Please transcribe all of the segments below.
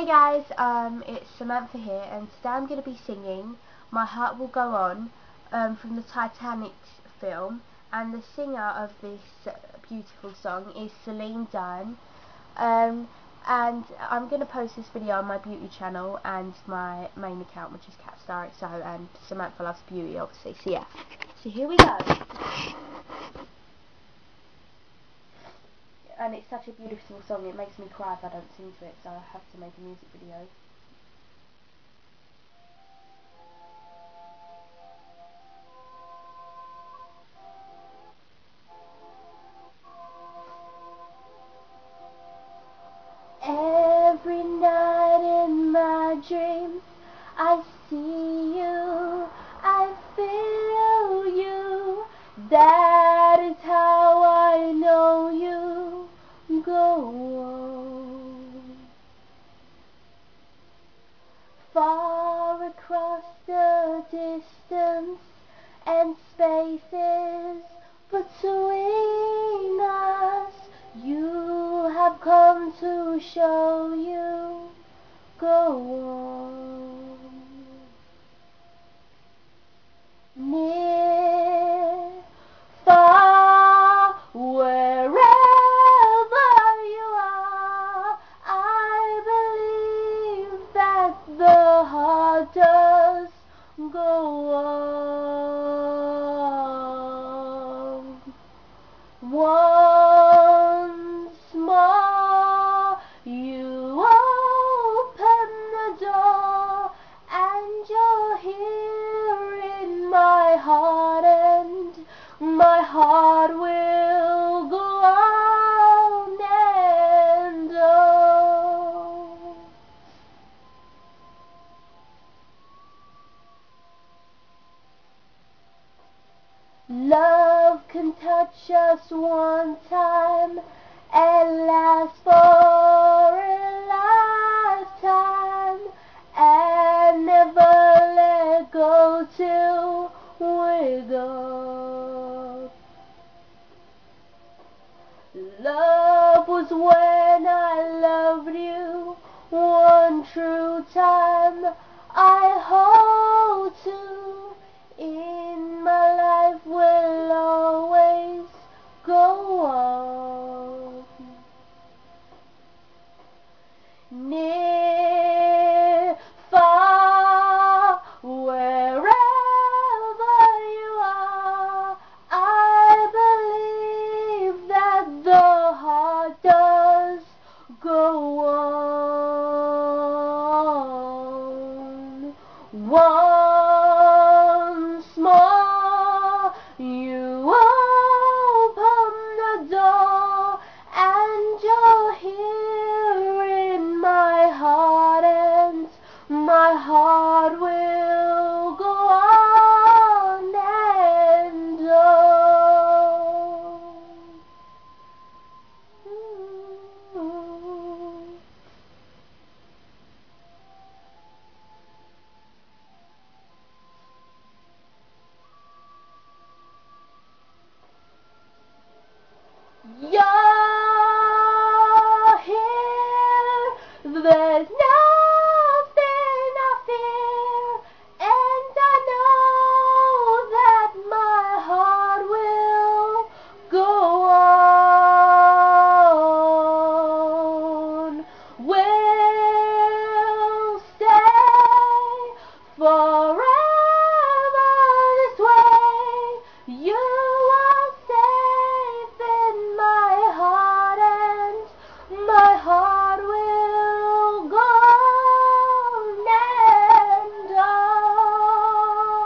Hey guys, it's Samantha here, and today I'm going to be singing My Heart Will Go On from the Titanic film, and the singer of this beautiful song is Celine Dion, and I'm going to post this video on my beauty channel and my main account, which is CatStarXO, and Samantha Loves Beauty obviously, so yeah, so here we go. And it's such a beautiful song, it makes me cry if I don't sing to it, so I have to make a music video. Every night in my dreams I see you, I feel you, that is how I know you go on. Far across the distance and spaces between us, you have come to show you go on. Near, far, wherever you are, I believe that the heart does go on. Once more you open the door, and you're here in my heart, and my heart will go on and on. Love can touch us one time and last for a lifetime, and never let go till we're gone. Love was when I loved you one true time. I hold to in my life will always go on. Near, far, wherever you are, I believe that the heart does go on. Once more you open the door, and you're here in my heart, and my heart will go on and on. You're here, there's nothing I fear, and I know that my heart will go on. We'll stay forever this way. You are safe in my heart, and my heart will go on and on.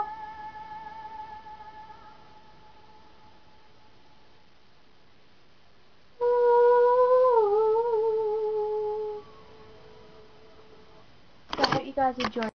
Ooh. So I hope you guys enjoy.